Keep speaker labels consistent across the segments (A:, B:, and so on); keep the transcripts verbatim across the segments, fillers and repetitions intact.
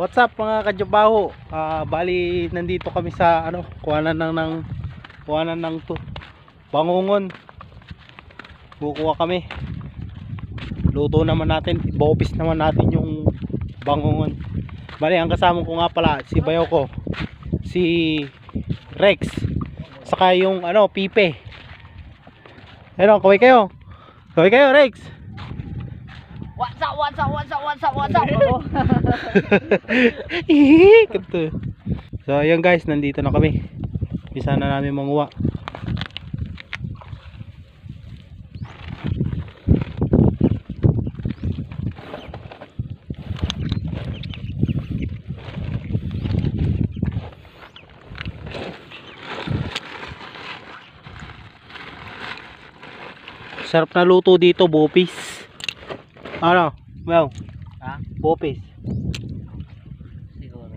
A: What's up mga kajabaho? Uh, bali nandito kami sa ano, kuhanan ng ng kuhanan ng to, bangungon. Kukuha kami. Luto naman natin, ibopis naman natin yung bangungon. Bali ang kasama ko nga pala si bayaw ko, si Rex, saka yung ano, Pipe. Ano, kaway kayo? Kaway kayo, Rex?
B: What's up, what's up, what's up, what's up, what's up?
A: So ayun guys, nandito na kami. Bisa na namin manguha. Sarap na luto dito, bopis. Ano? Well,
B: Ha?
A: bopis.
B: Siguro.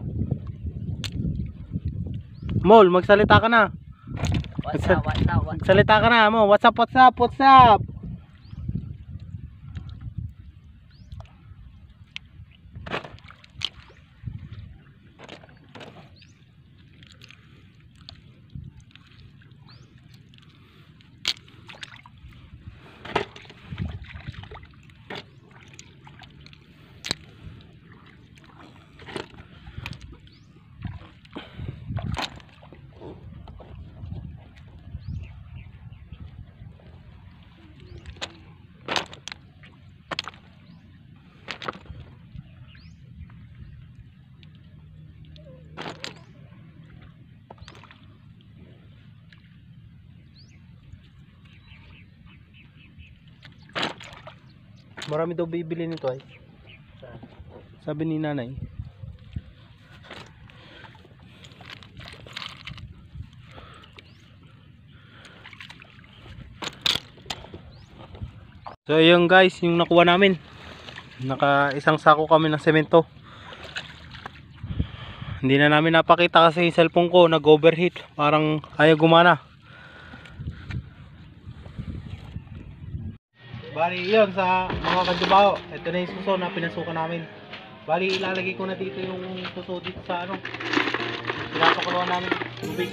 A: Mol, magsalita ka na.
B: What's up, what's up, what's up?
A: Magsalita ka na, mo. What's up, what's up, what's up? Marami daw bibili nito ay. Sabi ni nanay. So yun guys, yung nakuha namin. Naka isang sako kami ng semento. Hindi na namin napakita kasi yung cellphone ko nag-overheat. Parang ayaw gumana. Bali yun sa mga kajabaho. Ito na yung suso na pinasukan namin. Bali ilalagay ko na dito yung suso dito sa ano, pinapakuluan namin tubig.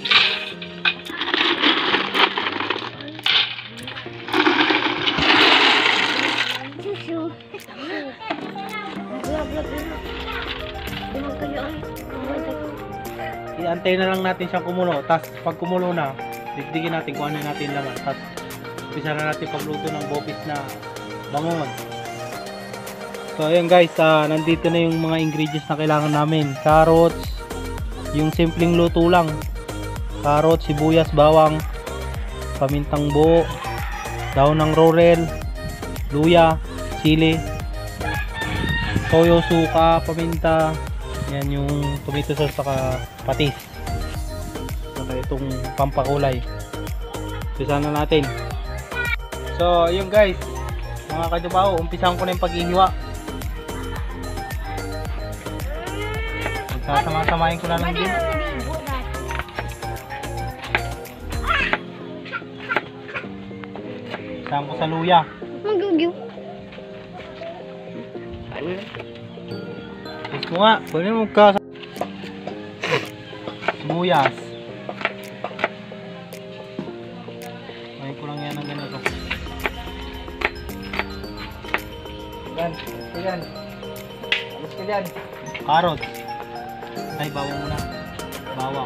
A: I-antay na lang natin siyang kumulo. Tapos pag kumulo na, digdigin natin kung ano natin laman. Tapos umpisa na natin pagluto ng bopis na bangungon. So ayan guys, uh, nandito na yung mga ingredients na kailangan namin. Carrots, yung simpleng luto lang. Carrots, sibuyas, bawang, pamintang buo, daon ng laurel, luya, sili, toyo, suka, paminta. Yan yung tomato sauce saka patis. Saka itong pampakulay. Umpisa na natin. So yun guys, mga kajabaho, umpisahan ko na yung paghihiwa. Magsasama-samahin ko na lang din. Umpisahan ko sa luya.
C: Magugyo.
A: Tapos ko nga, pwede mo ka sibuyas. Mahin ko lang yan ng ganito. Yan, ito yan. Alis ka dyan. Carrot. Ay, bawang muna. Bawang.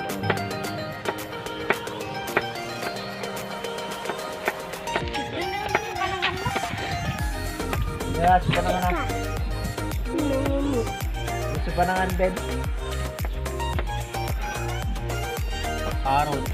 A: Yes, panangan na. Gusto panangan, bed. Carrot.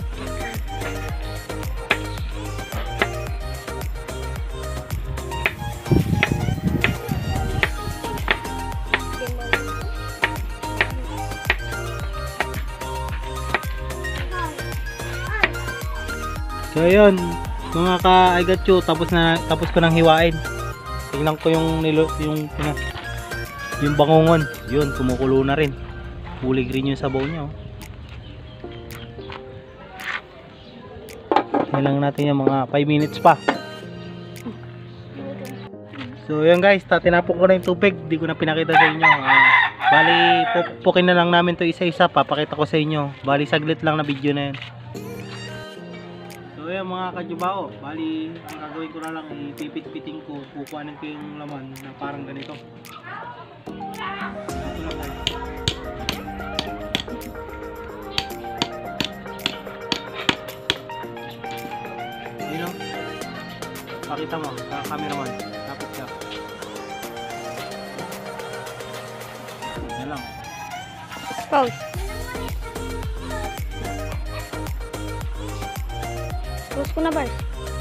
A: So ayun, mga ka-I got you, tapos na tapos ko nang hiwain. Tingnan ko yung nilo, yung pinas, yung bangungon. Yun, kumukulo na rin. Kulay green yung sabaw niya. Oh. Hinang natin yung mga five minutes pa. So yun guys, tinapon ko na yung tubig. Di ko na pinakita sa inyo. Uh, Bali, pupukin na lang namin to isa-isa. Papakita ko sa inyo. Bali, saglit lang na video na yan. So yan mga kajubao. Bali, ang gagawin ko na lang, ipipit-piting ko. Kukuhanin ko yung laman na parang ganito. Ito lang guys. Yun o. Pakita mo sa cameraman. Tapos ka. Yan lang.
C: Pause. Pause ko na, Bars.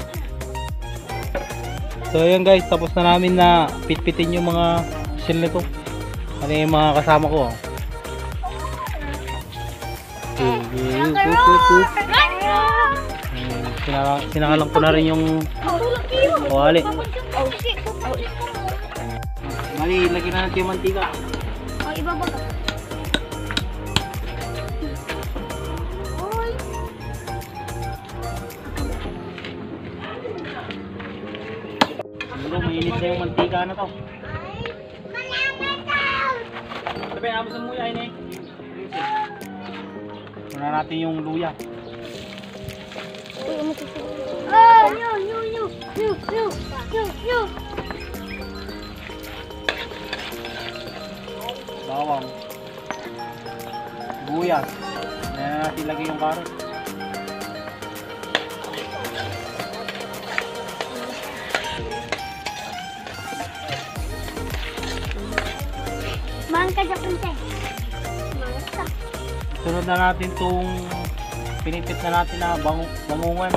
A: So ayan guys, tapos na namin na pitpitin yung mga shell nito. Ano yung mga kasama ko. Oh. Sinaka, sinakalang ko na rin yung wali. Mali, lagyan na natin yung mantika.
C: Oh, ibabag ka. Oy.
A: Siguro mainit na yung mantika na to. Sabi, abusan mo yan eh. Muna natin yung luya.
C: Uy, umutusin. Oh, yo, yo, yo, yo, yo, yo, yo.
A: Bawang. Buyas. Ayan na natin lagay yung karot.
C: Mahal ka dyan, Punte. Mahal ka.
A: Sunod na natin itong pinipit na natin na bang bangungan.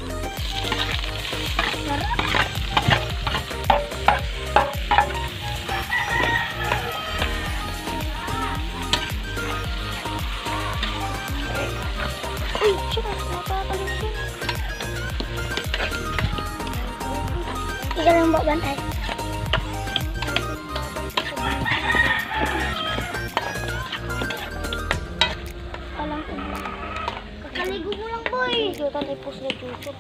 C: Uy, siya. Napapalimutin. Ikaw lang ba bantay? Alam ko ba? Kakaligo mo lang, boy. Ito tali po sila tutut.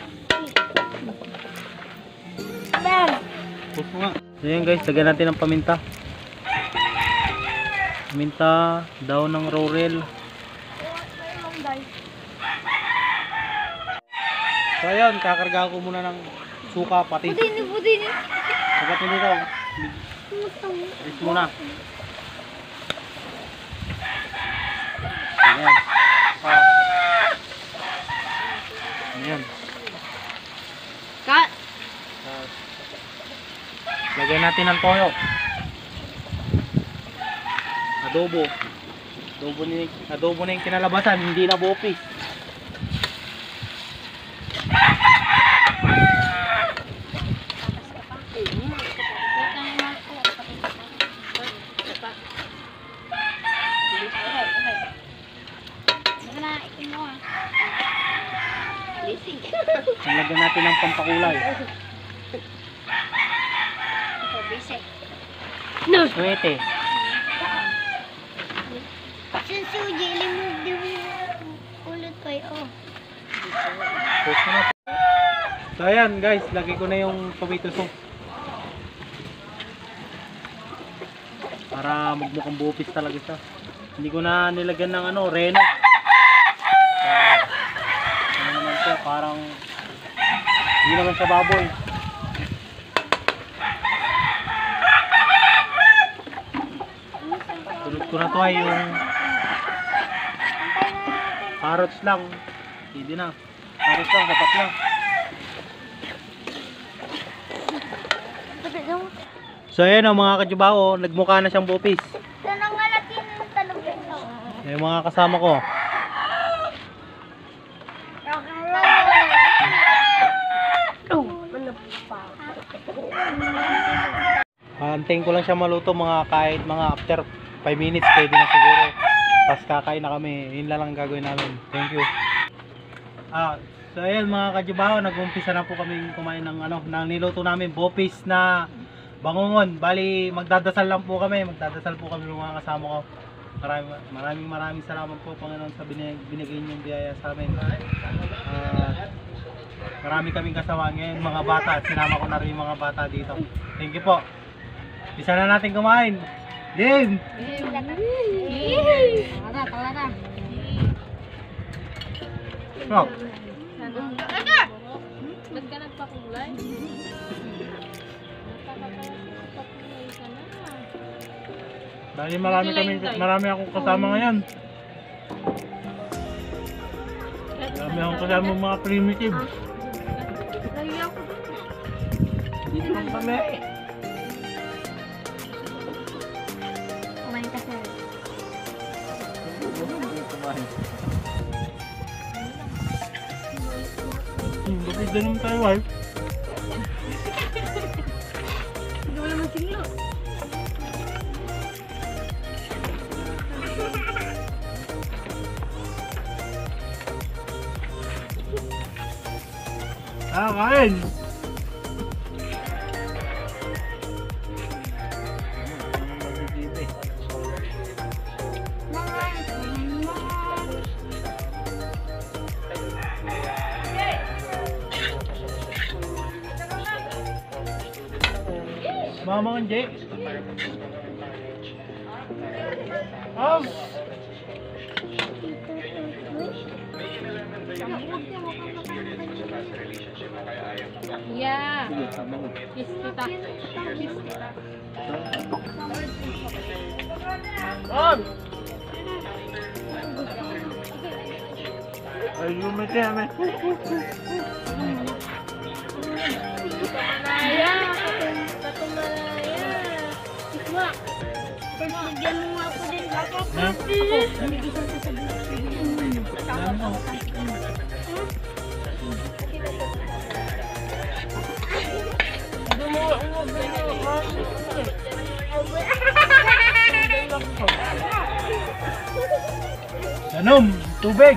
C: Ben!
A: Puso nga. So yan guys, lagyan natin ng paminta. Paminta, daon ng laurel. So ayun, kakarga ko muna ng suka pati.
C: Budini, budini.
A: Sagat mo dito. Is muna. Ayan. Ah. Ayan.
B: Cut.
A: Ah. Lagyan natin ng toyo. Adobo. Adobo, ni, adobo na yung kinalabasan, hindi na bopis. Lagyan natin ng pampakulay.
C: No.
A: Suwete.
C: Susuji, limog din ulit kayo. Oh.
A: Post ko na. So ayan guys, lagay ko na yung tomato sauce. Para magmukhang bupis talaga siya. Hindi ko na nilagyan ng ano, reno. So, ano naman siya, parang hindi naman siya baboy. Tulad ko na to ay yung carrots lang. Hindi na. Carrots lang, dapat lang. So ayan o mga kajubao, nagmukha na siyang bupis.
C: Tanong nga natin yung talong ito.
A: Yung mga kasama ko. Antayin ko lang siya maluto mga kahit mga after five minutes pwede na siguro. Tapos kakain na kami. Yun lang ang gagawin namin. Thank you. Ah, so ayan mga kajubao, nag-umpisa na po kami kumain ng ano, ng niluto namin bopis na bangungon. Bali magdadasal lang po kami. Magdadasal po kami ng mga kasama ko. Maraming maraming maraming salamat po Panginoon sa binig, binigay niyong biyaya sa amin. Ah, marami kaming kasama ngayon mga bata. Sinama ko na rin yung mga bata dito. Thank you po. Isa na natin kumain. Game!
C: Tara, tara.
A: Rock!
B: Ba't ka nagpakulay?
A: Dahil marami kami, marami akong kasama ngayon. Marami akong kasama mga primitive.
C: Lagi ako dun.
A: Dito lang kami.
C: Kumain ka, sir.
A: Hmm, bakit doon naman tayo, wife?
C: Hindi mo naman singlo.
A: Ah, kain! Mama kan, Jake. Om.
B: Yeah. Kiss kita. Kiss kita.
A: Om. Ay, lumiti kami.
C: Malaya. Katong malaya. Isma. First, bigyan mo nga ako din. Ako.
A: Ha?
C: Bigyan ka sa
A: Ano? Danom, tubig.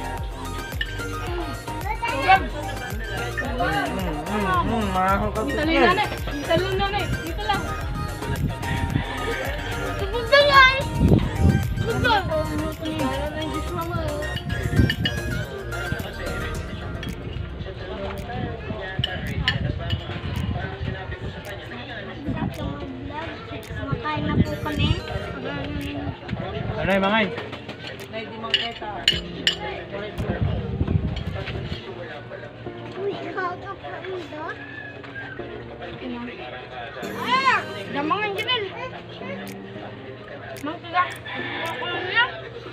B: Dito lang nanay. Dito lang nanay. Dito lang.
C: Punta yan! Punta! Para na yung mama. Makain na po kami.
A: Ano yung mangay?
C: Uy, ikaw ka pa ito? Ah! Damangan dyan. Mangkiga. Ako lang yan.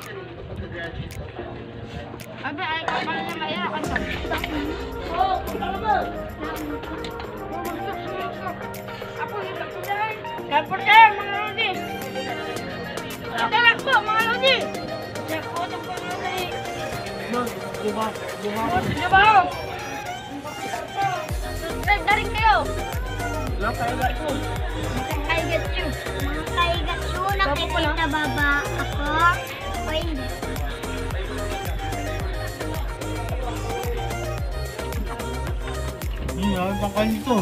C: Abi, ay kapal niya maya. Ano? Oo, kapal mo. Ako yung kapal. Kapal tayo, mga lodi. Talak po, mga lodi. Talak po, mga lodi.
A: Buka, buka.
C: Diba? Dari kayo.
A: Wala kayo lang po.
C: Makakaigatsu. Makakaigatsu. Nakikita ba ba ako? O hindi?
A: Hmm, ay, pangkain ito.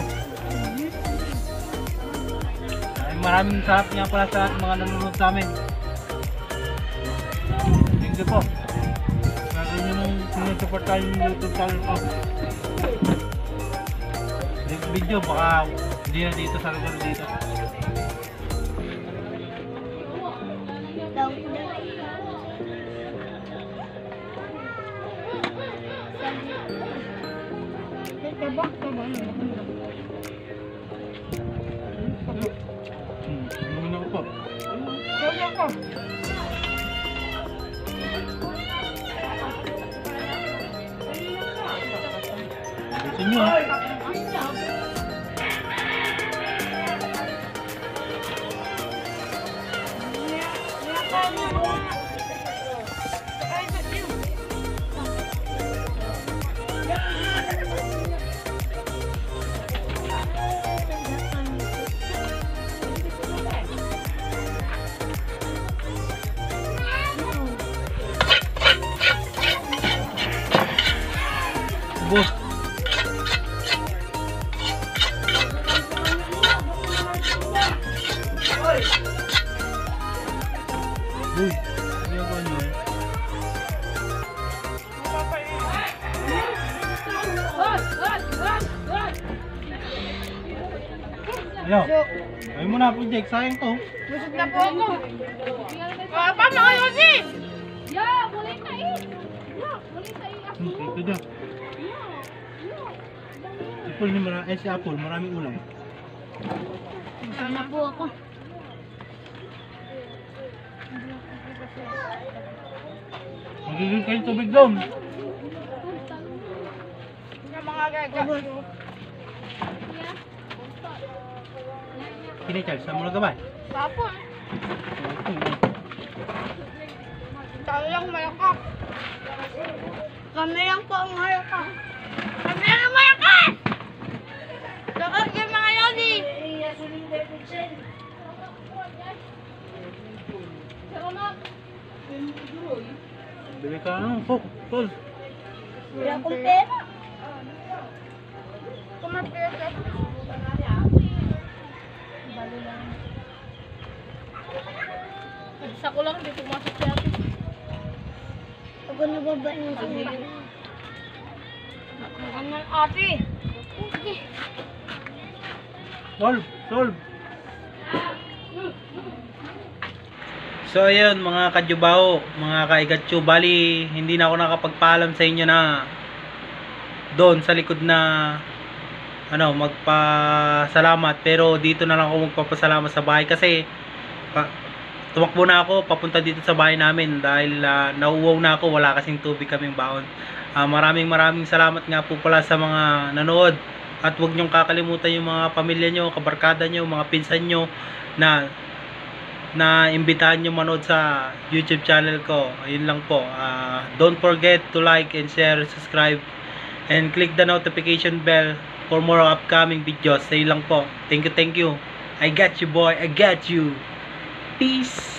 A: Ay, maraming sarap nga pala sa lahat ng mga nanonood sa amin. Thank you po. Lagi nyo nang sinusuportahan yung YouTube channel ko. Next video, baka hindi na dito sa lugar dito.
C: Daw. Diba? Diba?
A: Hmm, ano na ko po.
C: Diba ko?
A: Gusto nyo ha? Boss. Uy, ano ba nyo? Ano? Ay mo na project, sayang to.
C: Busog na po ako. Ah, paano kayo si?
D: Ya, boleh tak eh? Ya, boleh tak eh?
A: Hmm, ito dyan. Apple ni marami, eh si Apple, maraming ulam.
C: Busog na po ako.
A: Magiging kayo tubig doon.
C: Yung mga gaga.
A: Kini Charles, saan mo nagabay?
C: Tapon. Tayo lang malakak. Kami lang po ang malakak. Kami lang ang malakak! Lakad kayo mga lodi!
A: Bili ka ano, Coke, tol.
C: Wala akong pera. Kumapira.
D: Isa ko lang, hindi pumasok si ate.
C: Ako nababa yung sila. Ano ate? Sige.
A: Solve, solve. So ayun mga kadyubaho, mga kaigatsu, bali hindi na ako nakapagpaalam sa inyo na doon sa likod na ano magpasalamat, pero dito na lang ako magpapasalamat sa bahay kasi pa, tumakbo na ako papunta dito sa bahay namin dahil uh, nauuwaw na ako, wala kasing tubig kaming baon. Uh, maraming maraming salamat nga po pala sa mga nanood, at huwag niyong kakalimutan yung mga pamilya nyo, kabarkada nyo, mga pinsan nyo na na imbitahan nyo manood sa YouTube channel ko. Ayun lang po. Uh, don't forget to like and share, subscribe, and click the notification bell for more upcoming videos. Ayun lang po. Thank you, thank you. I got you boy, I got you. Peace.